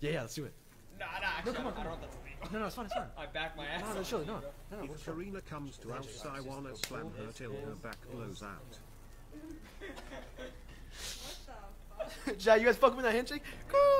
Yeah, let's do it. Nah, actually, come on, I don't know if that's illegal. No, it's fine, it's fine. I back my ass. No, no, surely, no. No, no, If Karina comes to us, I wanna slam her till her back blows out. Jai, you guys fuck with that handshake? Cool.